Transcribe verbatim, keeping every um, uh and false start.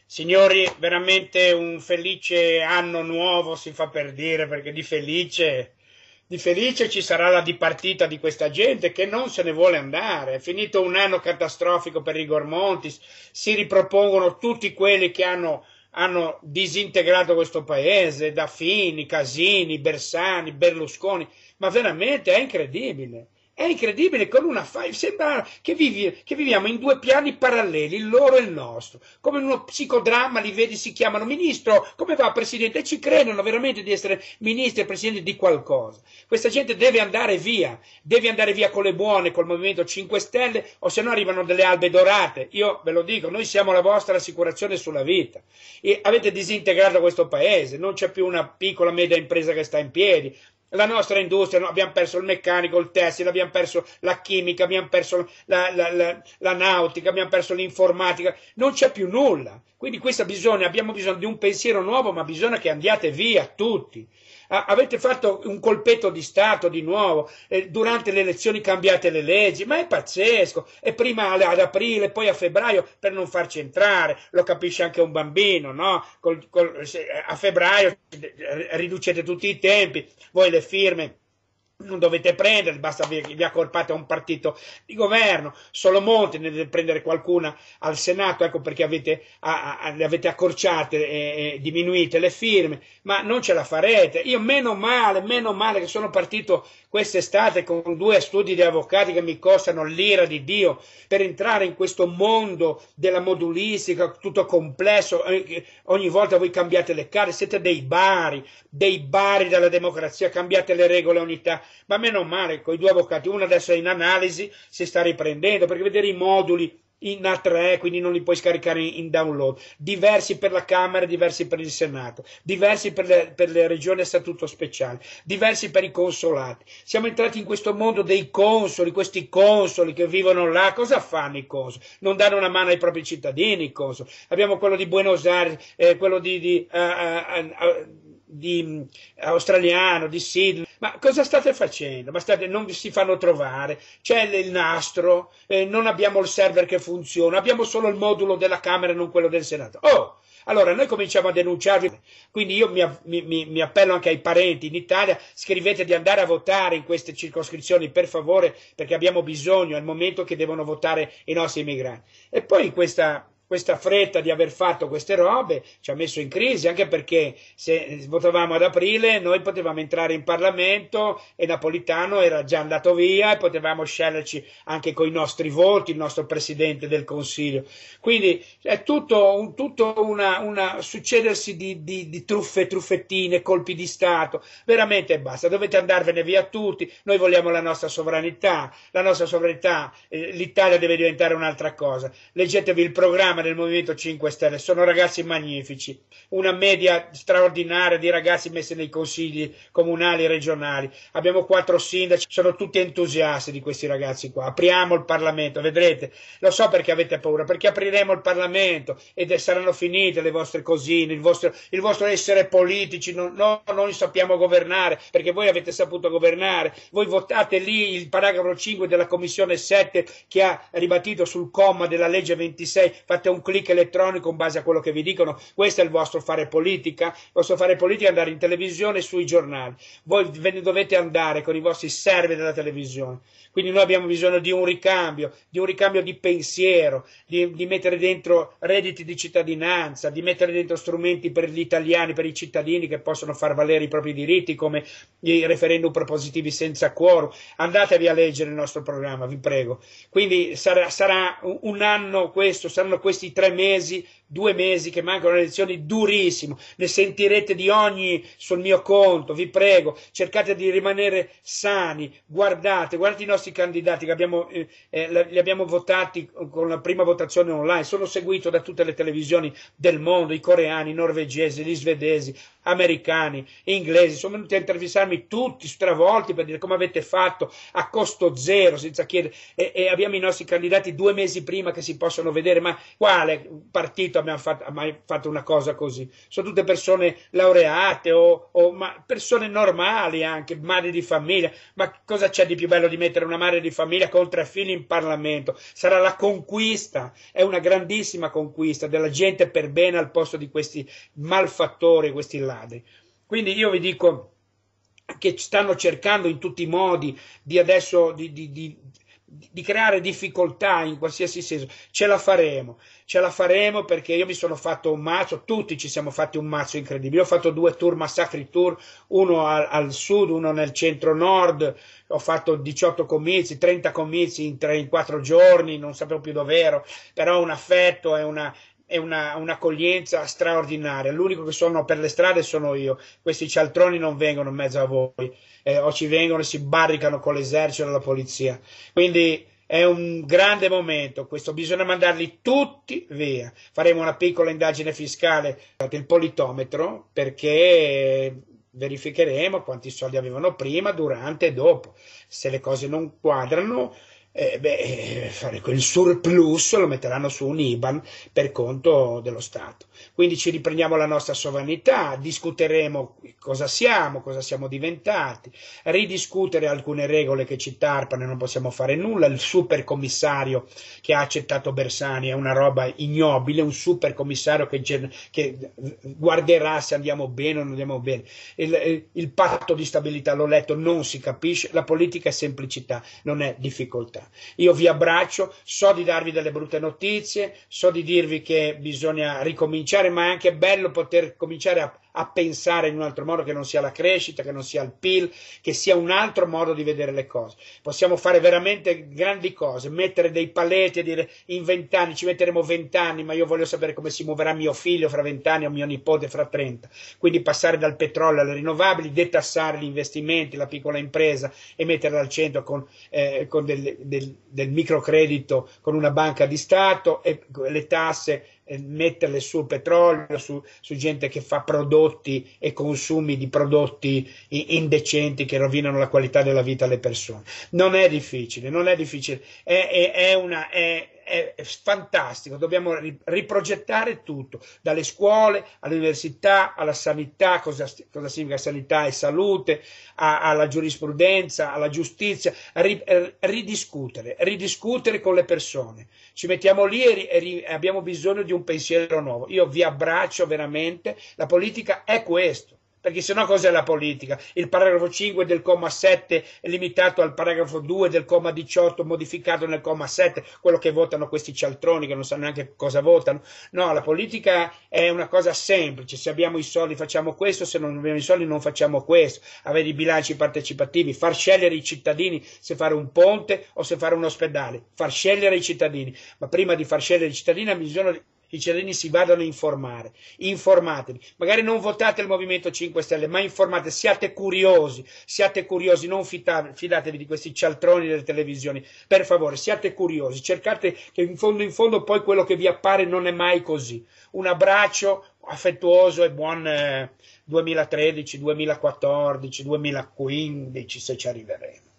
Signori, veramente un felice anno nuovo si fa per dire, perché di felice, di felice ci sarà la dipartita di questa gente che non se ne vuole andare. È finito un anno catastrofico per Igor Montis, si ripropongono tutti quelli che hanno, hanno disintegrato questo paese, da Fini, Casini, Bersani, Berlusconi, ma veramente è incredibile. È incredibile, con una fa... sembra che, vivi... che viviamo in due piani paralleli, il loro e il nostro. Come in uno psicodramma, li vedi, si chiamano ministro, come va presidente? E ci credono veramente di essere ministri e presidenti di qualcosa. Questa gente deve andare via, deve andare via con le buone, col Movimento cinque Stelle, o se no arrivano delle albe dorate. Io ve lo dico, noi siamo la vostra assicurazione sulla vita. E avete disintegrato questo paese, non c'è più una piccola media impresa che sta in piedi. La nostra industria, no, abbiamo perso il meccanico, il tessile, abbiamo perso la chimica, abbiamo perso la, la, la, la nautica, abbiamo perso l'informatica, non c'è più nulla. Quindi questa bisogna, abbiamo bisogno di un pensiero nuovo, ma bisogna che andiate via tutti. Ah, avete fatto un colpetto di Stato di nuovo, eh, durante le elezioni cambiate le leggi, ma è pazzesco, e prima ad aprile, poi a febbraio per non farci entrare, lo capisce anche un bambino, no? Col, col, se, a febbraio riducete tutti i tempi, voi le firme non dovete prendere, basta vi, vi accorpate a un partito di governo, solo Monti ne deve prendere qualcuna al Senato, ecco perché avete, a, a, le avete accorciate e, e diminuite le firme, ma non ce la farete. Io meno male, meno male che sono partito quest'estate con due studi di avvocati che mi costano l'ira di Dio per entrare in questo mondo della modulistica, tutto complesso, ogni volta voi cambiate le carte, siete dei bari, dei bari della democrazia, cambiate le regole ogni tanto. Ma meno male, con i due avvocati, uno adesso è in analisi, si sta riprendendo, perché vedere i moduli in A tre, quindi non li puoi scaricare in download, diversi per la Camera, diversi per il Senato, diversi per le, per le regioni a statuto speciale, diversi per i consolati. Siamo entrati in questo mondo dei consoli, questi consoli che vivono là, cosa fanno i consoli? Non danno una mano ai propri cittadini i consoli. Abbiamo quello di Buenos Aires, eh, quello di... di uh, uh, uh, di australiano, di Sydney, ma cosa state facendo? Ma state, non vi si fanno trovare, c'è il nastro, eh, non abbiamo il server che funziona, abbiamo solo il modulo della Camera e non quello del Senato. Oh! Allora noi cominciamo a denunciarvi, quindi io mi, mi, mi appello anche ai parenti in Italia, scrivete di andare a votare in queste circoscrizioni per favore, perché abbiamo bisogno, è il momento che devono votare i nostri immigrati. E poi questa... Questa fretta di aver fatto queste robe ci ha messo in crisi, anche perché se votavamo ad aprile noi potevamo entrare in Parlamento e Napolitano era già andato via e potevamo sceglierci anche con i nostri voti il nostro Presidente del Consiglio. Quindi è tutto, un, tutto una, una succedersi di, di, di truffe, truffettine, colpi di Stato. Veramente basta, dovete andarvene via tutti. Noi vogliamo la nostra sovranità, la nostra sovranità, eh, l'Italia deve diventare un'altra cosa. Leggetevi il programma del Movimento cinque Stelle, sono ragazzi magnifici, una media straordinaria di ragazzi messi nei consigli comunali e regionali, abbiamo quattro sindaci, sono tutti entusiasti di questi ragazzi qua, apriamo il Parlamento, vedrete, lo so perché avete paura, perché apriremo il Parlamento ed saranno finite le vostre cosine, il vostro, il vostro essere politici, no, no, noi sappiamo governare, perché voi avete saputo governare, voi votate lì il paragrafo cinque della Commissione sette che ha ribattuto sul comma della legge ventisei, fate un clic elettronico in base a quello che vi dicono, questo è il vostro fare politica, il vostro fare politica è andare in televisione e sui giornali, voi ve ne dovete andare con i vostri server della televisione, quindi noi abbiamo bisogno di un ricambio, di un ricambio di pensiero, di, di mettere dentro redditi di cittadinanza, di mettere dentro strumenti per gli italiani, per i cittadini che possono far valere i propri diritti come i referendum propositivi senza quorum, andatevi a leggere il nostro programma, vi prego, quindi sarà, sarà un anno questo, saranno questi questi tre mesi, due mesi che mancano alle elezioni durissimo, ne sentirete di ogni sul mio conto, vi prego, cercate di rimanere sani, guardate, guardate i nostri candidati che abbiamo, eh, eh, li abbiamo votati con la prima votazione online, sono seguito da tutte le televisioni del mondo, i coreani, i norvegesi, gli svedesi, americani, inglesi, sono venuti a intervistarmi tutti stravolti per dire come avete fatto a costo zero, senza chiedere, e, e abbiamo i nostri candidati due mesi prima che si possono vedere, ma quale partito abbiamo fatto, ha mai fatto una cosa così? Sono tutte persone laureate o, o ma persone normali anche, madri di famiglia. Ma cosa c'è di più bello di mettere una madre di famiglia con tre figli in Parlamento? Sarà la conquista, è una grandissima conquista della gente per bene al posto di questi malfattori, questi ladri. Quindi io vi dico che stanno cercando in tutti i modi di adesso di, di, di, di creare difficoltà in qualsiasi senso. Ce la faremo, ce la faremo perché io mi sono fatto un mazzo, tutti ci siamo fatti un mazzo incredibile. Io ho fatto due tour, massacri tour, uno al, al sud, uno nel centro-nord, ho fatto diciotto comizi, trenta comizi in, tre, in quattro giorni, non sapevo più dove ero, però un affetto e una, è una, un'accoglienza straordinaria. L'unico che sono per le strade sono io. Questi cialtroni non vengono in mezzo a voi, eh, o ci vengono e si barricano con l'esercito e la polizia. Quindi è un grande momento questo, bisogna mandarli tutti via. Faremo una piccola indagine fiscale, il politometro, perché verificheremo quanti soldi avevano prima, durante e dopo. Se le cose non quadrano, Eh, beh, fare quel surplus lo metteranno su un I B A N per conto dello Stato. Quindi ci riprendiamo la nostra sovranità, discuteremo cosa siamo, cosa siamo diventati, ridiscutere alcune regole che ci tarpano e non possiamo fare nulla. Il super commissario che ha accettato Bersani è una roba ignobile, un super commissario che, che guarderà se andiamo bene o non andiamo bene. Il, il patto di stabilità, l'ho letto, non si capisce, la politica è semplicità, non è difficoltà. Io vi abbraccio, so di darvi delle brutte notizie, so di dirvi che bisogna ricominciare, ma è anche bello poter cominciare a, a pensare in un altro modo, che non sia la crescita, che non sia il P I L, che sia un altro modo di vedere le cose. Possiamo fare veramente grandi cose, mettere dei paletti e dire in vent'anni, ci metteremo vent'anni, ma io voglio sapere come si muoverà mio figlio fra vent'anni o mio nipote fra trenta. Quindi passare dal petrolio alle rinnovabili, detassare gli investimenti, la piccola impresa e metterla al centro con, eh, con del, del, del microcredito, con una banca di Stato, e le tasse eh, metterle sul petrolio, su, su gente che fa prodotti e consumi di prodotti indecenti che rovinano la qualità della vita alle persone. Non è difficile, non è difficile, è, è, è una... È, è fantastico, dobbiamo riprogettare tutto, dalle scuole all'università, alla sanità, cosa, cosa significa sanità e salute, a, alla giurisprudenza, alla giustizia, ri, ridiscutere, ridiscutere con le persone. Ci mettiamo lì e, e abbiamo bisogno di un pensiero nuovo. Io vi abbraccio veramente, la politica è questo. Perché sennò cos'è la politica? Il paragrafo cinque del comma sette è limitato al paragrafo due del comma diciotto, modificato nel comma sette, quello che votano questi cialtroni che non sanno neanche cosa votano. No, la politica è una cosa semplice: se abbiamo i soldi facciamo questo, se non abbiamo i soldi non facciamo questo. Avere i bilanci partecipativi, far scegliere i cittadini se fare un ponte o se fare un ospedale, far scegliere i cittadini. Ma prima di far scegliere i cittadini bisogna i cittadini si vadano a informare, informatevi, magari non votate il Movimento cinque Stelle, ma informate, siate curiosi, siate curiosi, non fidatevi di questi cialtroni delle televisioni, per favore, siate curiosi, cercate che in fondo in fondo poi quello che vi appare non è mai così. Un abbraccio affettuoso e buon eh, duemilatredici, duemilaquattordici, duemilaquindici, se ci arriveremo.